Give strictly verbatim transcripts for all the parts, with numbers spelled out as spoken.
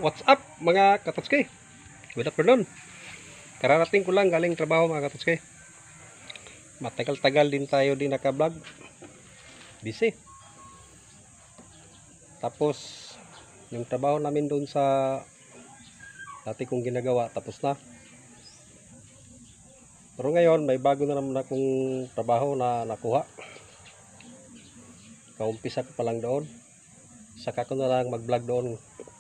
What's up mga Katotski? Good afternoon. Kararating ko lang galing trabaho mga Katotski. Matagal-tagal din tayo din naka-vlog. Busy. Tapos yung trabaho namin doon sa dati kong ginagawa tapos na. Pero ngayon may bago na naman akong trabaho na nakuha. Kaumpisa ko pa lang doon. Saka ko na lang mag-vlog doon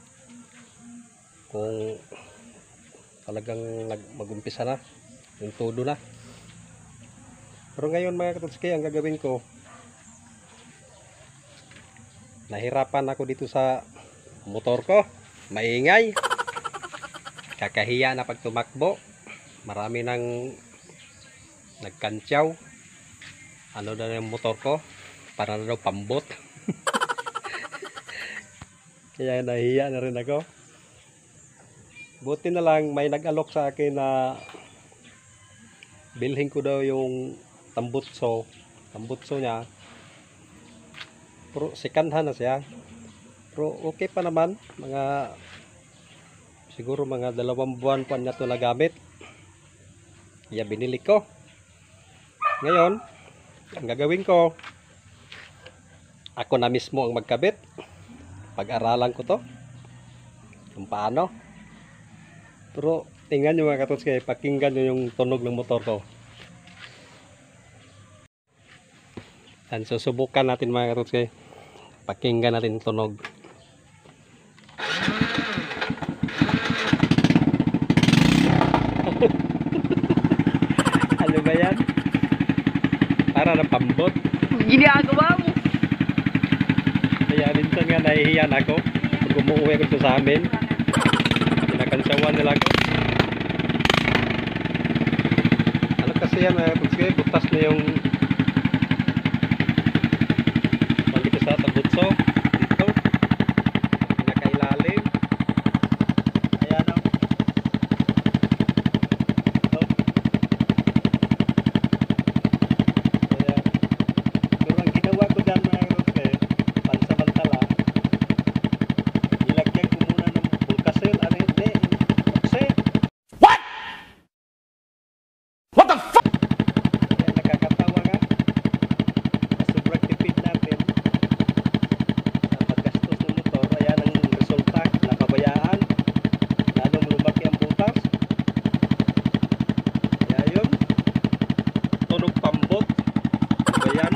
kung talagang mag-umpisa na yung todo na. Pero ngayon mga Katotski, ang gagawin ko, nahirapan ako dito sa motor ko, maingay, kakahiya na pag tumakbo, marami nang nagkantyaw. Ano na yung motor ko, para na daw pambot. Kaya nahiya na rin ako. Buti na lang may nag-alok sa akin na bilhin ko daw yung tambutso. Tambutso niya. Pero second hand na siya. Pero okay pa naman. Mga siguro mga dalawang buwan pa na ito nagamit. Kaya binili ko. Ngayon, ang gagawin ko, ako na mismo ang magkabit. Pag-aralan ko to kung paano. Pero tingnan nyo mga Katotski, pakinggan nyo yung tunog ng motor ko. Dan susubukan natin mga Katotski, pakinggan natin yung tunog. Ano ba yan? Para na pambot. Ginagawa mo. Kaya minsan nga nahihiyan ako pag umuwi ako sa amin. Pinakansawan nila ako. Ano kasi yan mga Katotski, butas na yung pag ito sa tabutso dito pinakailalim. Ayan o ito. Kaya pero ang ginawa ko dyan mga Katotski, pansamantala, ilagyan ko muna ng bulkasil. Ano hindi? Okse. What? What the fuck? Kaya nakakatawa nga. Sobrang tipid natin sa paggastos ng motor. Ayan ang resulta. Napabayaan. Lalong lumaki ang butas. Kaya yun. Tunog pambot. Ayan.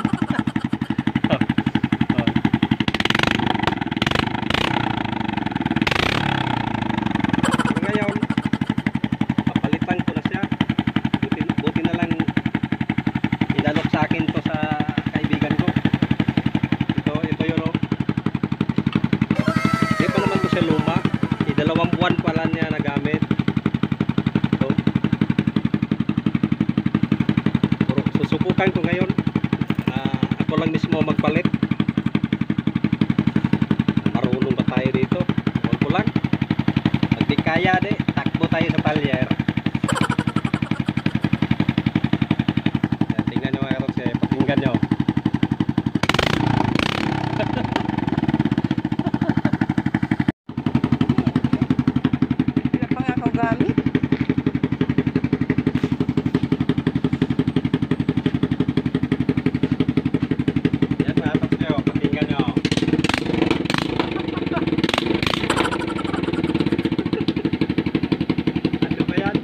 Ngayon, papalitan ko na siya. Buti, buti na lang inalok sa akin to sa kaibigan ko. Ito, ito yun o. Hindi pa naman to siya luma. Idalawang buwan pa lang niya nagamit. Ito. Pero susubukan ko ngayon. Uh, ako lang mismo magpalit. Marunong ba tayo dito? Huwag ko lang. Pag di kaya de, takbo tayo sa talyer. Yan, tingnan nyo mga Katotski, pakinggan nyo. Hindi na pa nga ako gamit. Yan mga Katotski, oh, pakinggan nyo. Ano ba yan?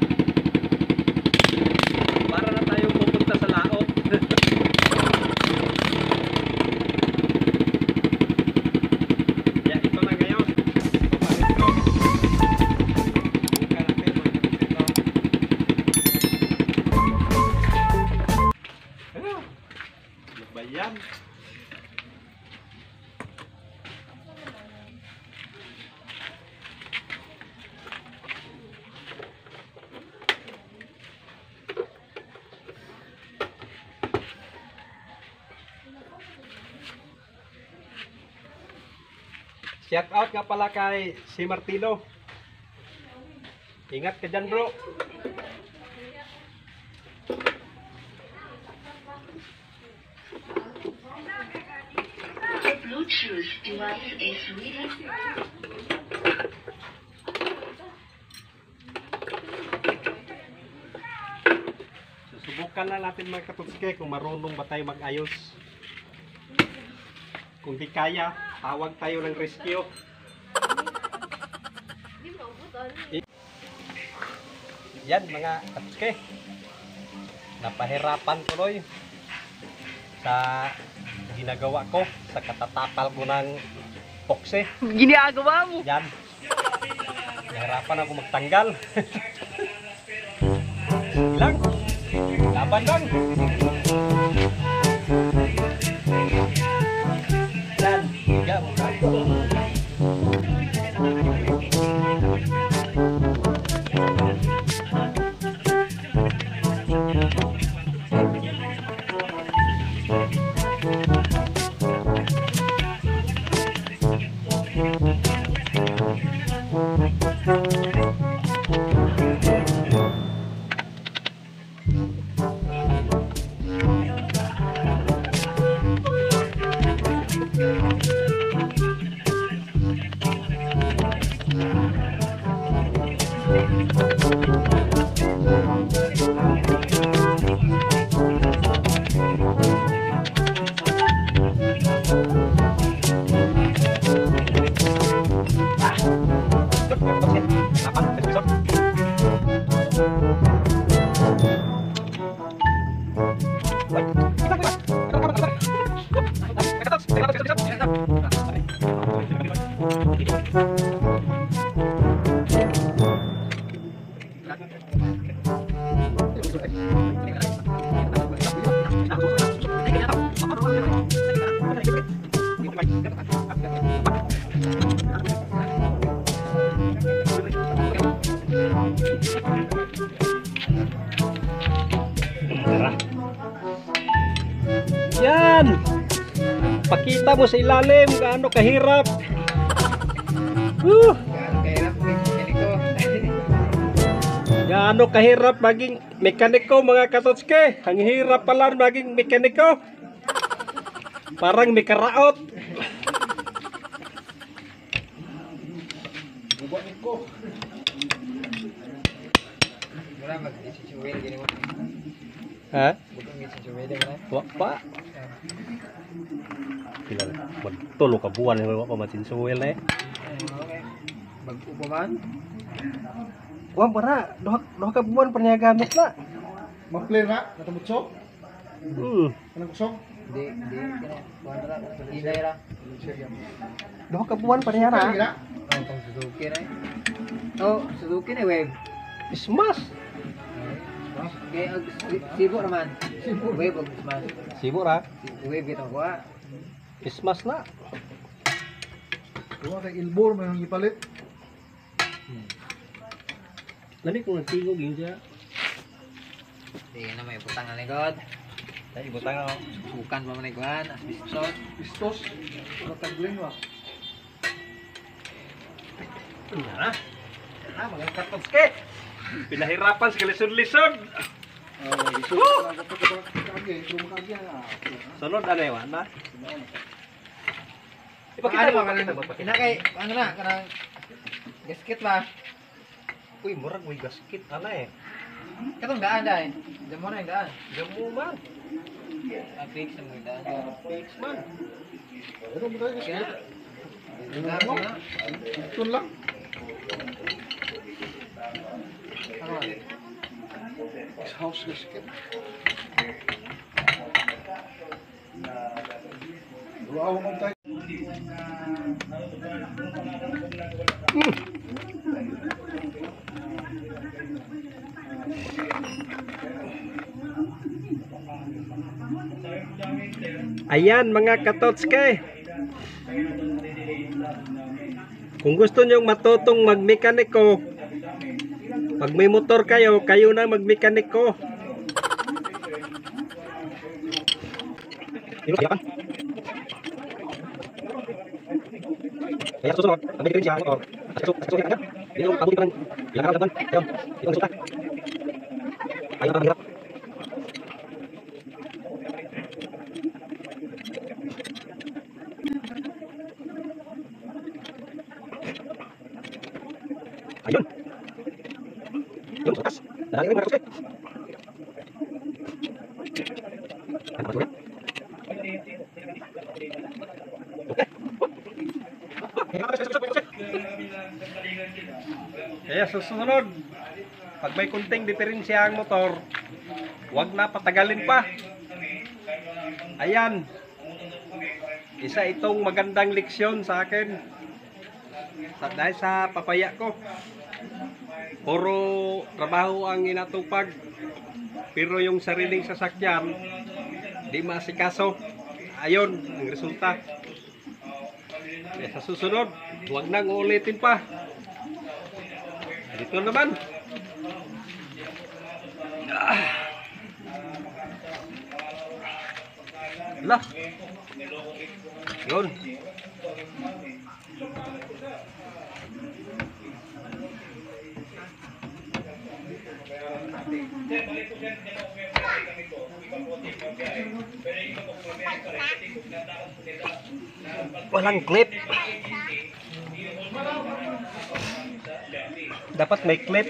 Para na tayong pupunta sa laot. Kaya ito na ngayon. Papalit ko. Bukan natin mga Katotski ito. Ano? Ano ba yan? Shout out nga pala kay si Martino. Ingat ka dyan bro. Bluetooth device is ready. Subukan lang natin mga katutske kung marunong ba tayo mag-ayos. Kung di kaya, tawag tayo ng rescue. I- Yan mga katutske. Napahirapan tuloy sa ginagawa ko, sa katatapal ko ng pokse. Ginagawa mo. Yan. Nahirapan ako magtanggal. Lang. Laban lang. Yan. Higa mo. Yan. Pakita mo sa ilalim gaano kahirap. Woo! Gaano kahirap maging mekaniko mga katotske. Ang hirap pala maging mekaniko. Parang may karaot. Ha? Wa pa. Pila magtulo ka buwan wa pa matin suwel eh. Mag-upaman? Wa bara doha doha ka buwan pa niya gamit na. Mag-play na? Natabutso? Hmm. Anong kusog? Di, di, kuhan ra, hilay ra. Doha ka buwan pa niya Kaya na. Ang pang Suzuki na eh. Oh, Suzuki na wave. Smash. Kaya ang si- sibo naman. Wave ang smash. Sibo ra. Wave ito kuha. Smash na. Diba kay Ilbor may nang ipalit? Lami ko nagtingog yun siya. Di na may butang na likod. Ay butang ako. Bukan pa man na kuhan. Asbestos. Pistos. Wala tagling wa. Na. Ah, mga katotske. Pinahirapan sa lisod-lisod. Ah, iso. Wala ka pa kage, pero makagya na. Sunod ano yun na? Ipakita mo kanang ina kay ano na kanang gasket ba? Uy, murag may gasket ana eh. Katong daan dai. Damo na yung daan. Gamu man. Ang fix na mo yung daan. Fix man. Pero mo tayo Kaya kasi. daan mo na. Ito lang. Ano? House gasket. Wow, mo tayo. Ayan mga katotske. Kung gusto nyong matutong magmekaniko, pag may motor kayo, kayo na magmekaniko. Kaya susunod, ang may siya motor. At susunod ka, hindi mo pagbuti ka ng ilang araw laban. Ayun, ito ang susunod. Ayaw ka hirap. Ayun. Yung sutas. Dahil mo na Kaya susunod, pag may kunting diferensya ang motor, huwag na patagalin pa. Ayan. Isa itong magandang leksyon sa akin. Sa, dahil sa papaya ko. Puro trabaho ang inatupag. Pero yung sariling sasakyan, di maasikaso. Ayun, ang resulta. Kaya sa susunod, huwag nang ulitin pa. Dito naman. Ah. Lah. Yun. Walang clip. Dapat may clip.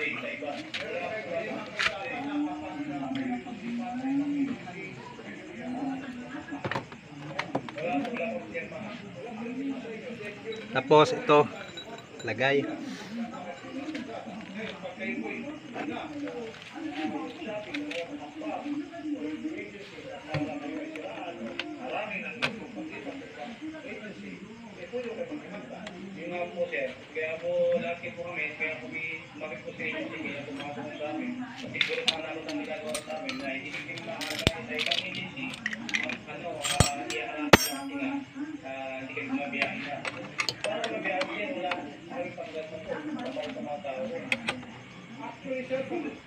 Tapos ito lagay. Kaya po lagi po kami, kaya po kami po sa inyo, kaya po mga po sa amin. Kasi po rin mga naroon ang nagagawa sa amin na hindi hindi makakasama sa ibang agency. Ano, iyaharap sa ating hindi kayo mabiyahin na. Para mabiyahin yan, wala kami panggat na po. Kapag sa mga tao. Actually, sir,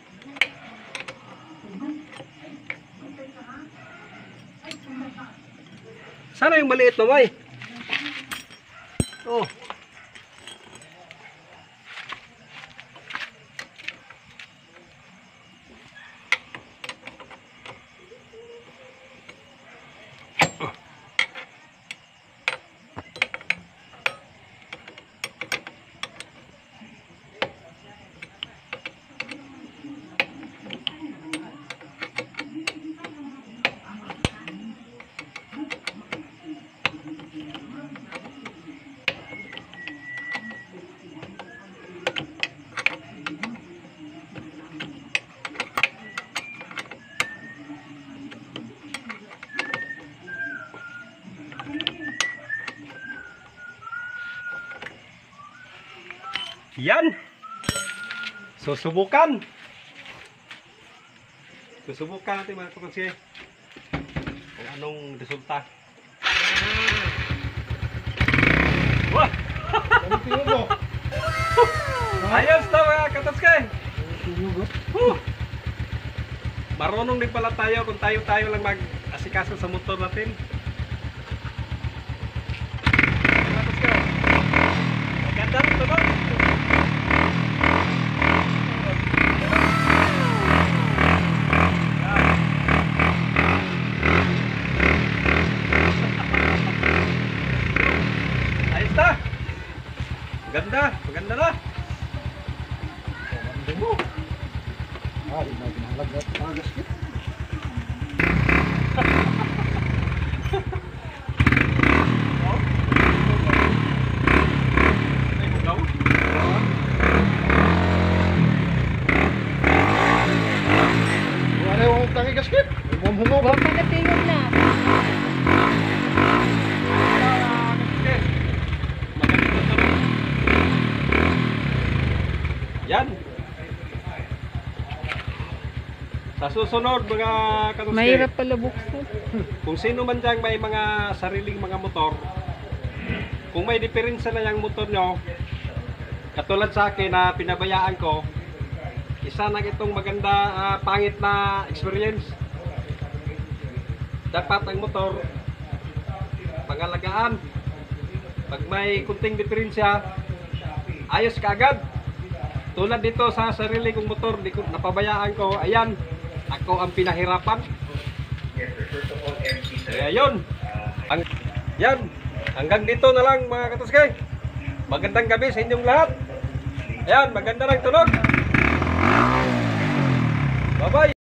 sana yung maliit na may. Oh. Yan. Susubukan. Susubukan natin mga kapatid kung anong resulta. Wah! Ayos na mga kapatid. Huh! Marunong din pala tayo kung tayo-tayo lang mag-asikaso sa motor natin. Maganda rin ito, no? Ayos na! Maganda! Maganda na! Ah, di na pinahalag na mga gasket. Wala yung tangi gasket. Humhungo ba? Huwag ka na tingog na. Yan. Sa susunod mga katuske, Mahirap pala buksan. kung sino man dyan may mga sariling mga motor, kung may diferensya na yung motor nyo, katulad sa akin na pinabayaan ko, isa na itong maganda, ah, pangit na experience. Dapat ang motor pangalagaan. Pag may kunting diferensya, ayos ka agad. Tulad dito sa sarili kong motor, di ko napabayaan ko, ayan, ako ang pinahirapan. Kaya yun. Ang, yan. Hanggang dito na lang mga katuske. Magandang gabi sa inyong lahat. Ayan, maganda lang tulog. Bye bye.